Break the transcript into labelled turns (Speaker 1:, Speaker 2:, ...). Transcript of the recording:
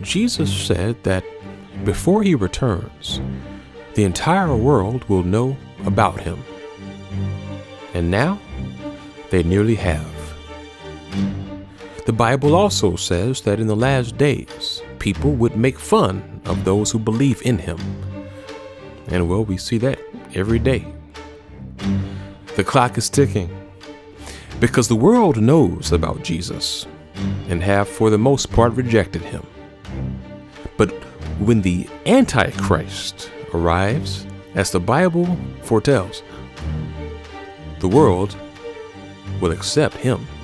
Speaker 1: Jesus said that before he returns, the entire world will know about him. And now they nearly have. The Bible also says that in the last days, people would make fun of those who believe in him. And well, we see that every day. The clock is ticking because the world knows about Jesus and have for the most part rejected him. But when the Antichrist arrives, as the Bible foretells, the world will accept him.